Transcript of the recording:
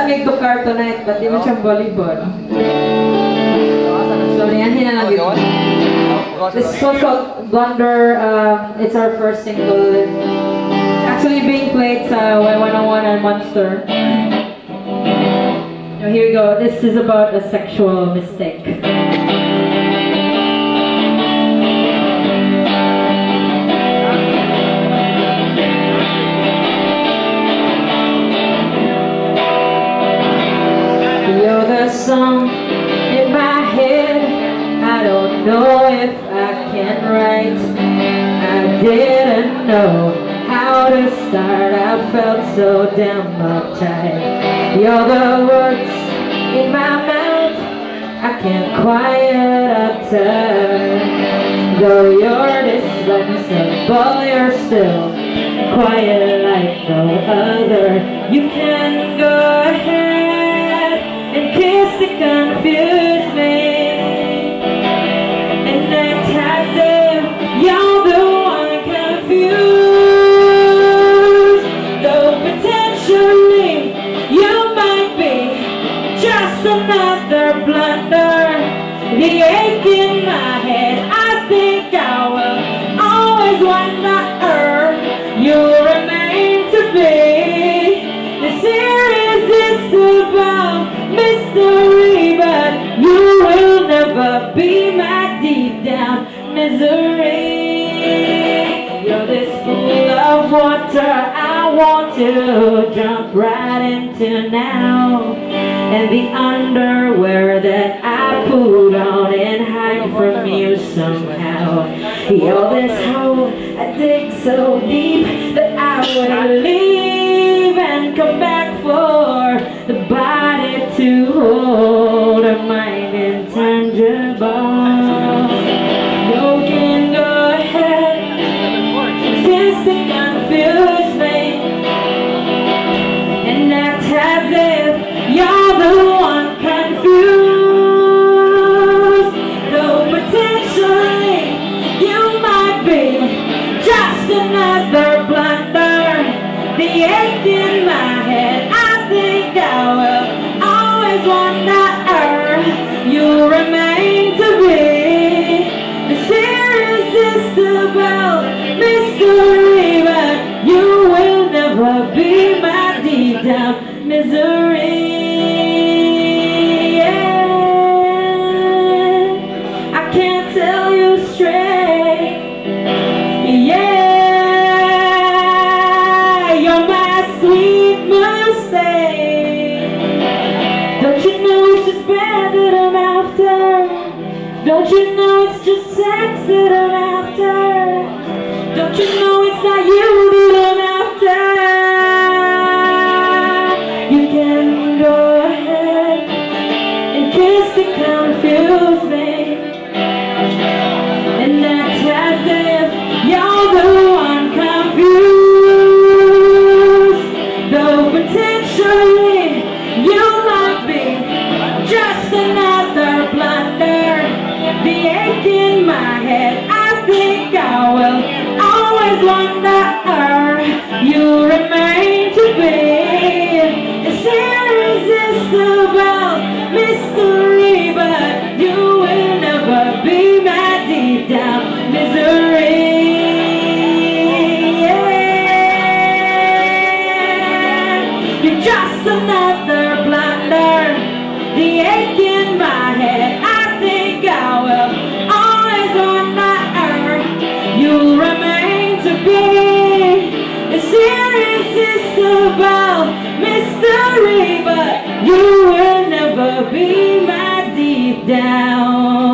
lamig to cartonite, but di mo siyang volleyball. So, lianhin na lang dito. This is called Blunder. It's our first single. Actually being played sa Y101 and Monster. Now here we go. This is about a sexual mistake. You're the song in my head. I don't know if I can write. I didn't know how to start. I felt so damn uptight. You're the words in my mouth. I can't quiet up time. Though you're dispensable, you're still quiet like no other. You can go ahead and kiss the confused me, and act as if you're the one confused. Though potentially you might be just another blunder. The ache in my head, I think I will always wonder. You remain to be this irresistible mystery, but you will never be my deep down misery. You're this pool of water I want to jump right into now, and the underwear that I put on and hide from you somehow. You're this hole I dig so deep that I would leave and come back for the body to hold a mind intangible. You can go ahead, kiss the confused me, and act as if you're the one confused. Though potentially you might be just another blunder. The ache in my head, I think I will always wonder. You remain to be this irresistible mystery, but you will never be my deep down misery. Yeah. I can't tell you straight. Yeah, you're my sweet mistake. Don't you know it's just bad that I'm after? Don't you know it's just sex that I'm after? Don't you know it's not you that I'm after? You can go ahead and kiss the confused me, and act as if you're the one confused. Though potentially you might be just another blunder. The ache in my head, I think I will always wonder. You remain to be this irresistible mystery, but you will never be my deep down misery. Yeah. You're just another blunder. The ache in my head, I think I will always wonder. You remain to be this irresistible mystery, but you will never be my deep down